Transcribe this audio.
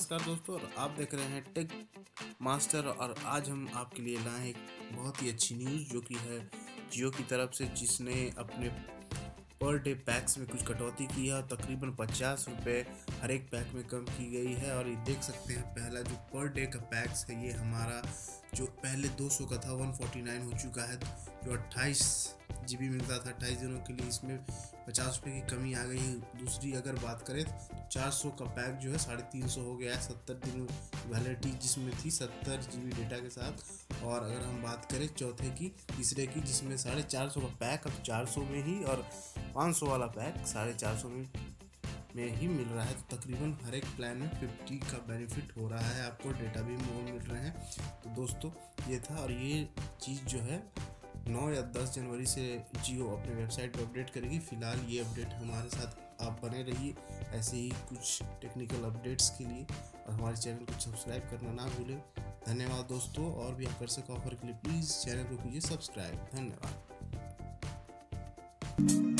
नमस्कार दोस्तों, और आप देख रहे हैं टेक मास्टर। और आज हम आपके लिए लाए हैं एक बहुत ही अच्छी न्यूज़ जो कि है जियो की तरफ से, जिसने अपने पर डे पैक्स में कुछ कटौती की है और तकरीबन 50 रुपये हर एक पैक में कम की गई है। और ये देख सकते हैं, पहला जो पर डे का पैक्स है ये हमारा जो पहले 200 का था 149 हो चुका है। जो 28 GB मिलता था 28 दिनों के लिए, इसमें 50 रुपये की कमी आ गई है। दूसरी अगर बात करें तो 400 का पैक जो है 350 हो गया है, 70 दिन वैलिडिटी जिसमें थी 70 GB डेटा के साथ। और अगर हम बात करें चौथे की तीसरे की, जिसमें 450 का पैक अब 400 में ही, और 500 वाला पैक 450 में ही मिल रहा है। तो तकरीबन हर एक प्लान में 50 का बेनिफिट हो रहा है, आपको डेटा भी मोर मिल रहे हैं। तो दोस्तों ये था, और ये चीज़ जो है 9 या 10 जनवरी से जियो अपने वेबसाइट पर अपडेट करेगी। फिलहाल ये अपडेट हमारे साथ आप बने रहिए ऐसे ही कुछ टेक्निकल अपडेट्स के लिए, और हमारे चैनल को सब्सक्राइब करना ना भूलें। धन्यवाद दोस्तों, और भी आकर्षक ऑफर के लिए प्लीज़ चैनल को कीजिए सब्सक्राइब। धन्यवाद।